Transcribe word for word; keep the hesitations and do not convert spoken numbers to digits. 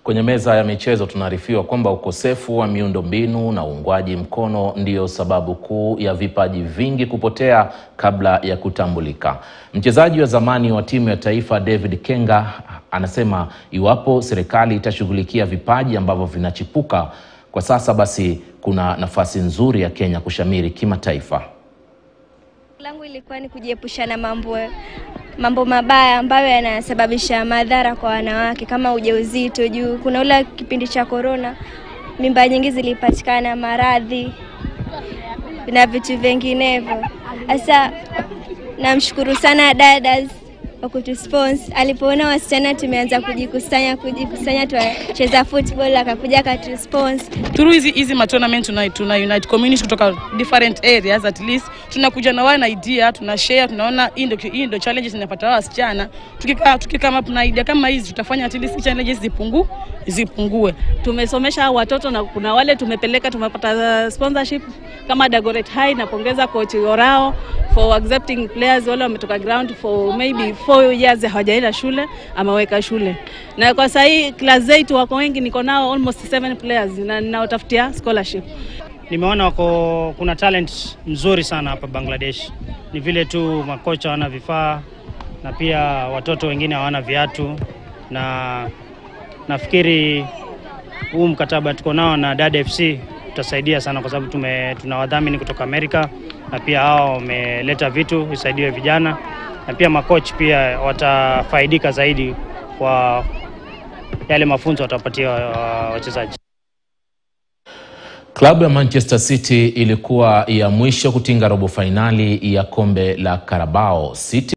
Kwenye meza ya michezo tunaarifiwa kwamba ukosefu wa miundombinu na uungwaji mkono ndiyo sababu kuu ya vipaji vingi kupotea kabla ya kutambulika. Mchezaji wa zamani wa timu ya taifa David Kenga anasema iwapo serikali itashughulikia vipaji ambavyo vinachipuka kwa sasa, basi kuna nafasi nzuri ya Kenya kushamiri kimataifa. Langu ilikuwa ni kujiepusha na mambo mambo mabaya ambayo yanasababisha madhara kwa wanawake kama ujauzito. Juu kuna ule kipindi cha corona, mimba nyingi zilipatikana, maradhi na vitu vinginevyo. Sasa namshukuru sana dadas kwa kutusponsor. Alipoona wasichana tumeanza kujikusanya kujikusanya tucheza football, akakuja akatusponsor. Through hizi hizi ma tournament tuna tuna unite community kutoka different areas, at least tunakuja na wana idea, tuna share, tunaona hii ndio hii ndio challenges zinapata wasichana. Tukikaa tukikama up na idea kama hizi, tutafanya at least challenges zipungu zipungue. Tumesomesha watoto na kuna wale tumepeleka, tumepata sponsorship kama Dagoret High, na pongeza coach Orao for accepting players wale wametoka ground for maybe four years hawajaenda shule, ameweka shule. Na kwa sasa hii class eight wako wengi, niko nao almost seven players na ninaotafutia scholarship. Nimeona wako kuna talent nzuri sana hapa Bangladesh. Ni vile tu makocha wana vifaa na pia watoto wengine hawana viatu, na nafikiri huu mkataba tuko nao na Dad F C utasaidia sana, kwa sababu tume tunawadhamini kutoka Amerika, na pia hao wameleta vitu visaidiwe vijana, na pia makocha pia watafaidika zaidi kwa yale mafunzo watapatia wachezaji. Klabu ya Manchester City ilikuwa ya mwisho kutinga robo finali ya kombe la Carabao. City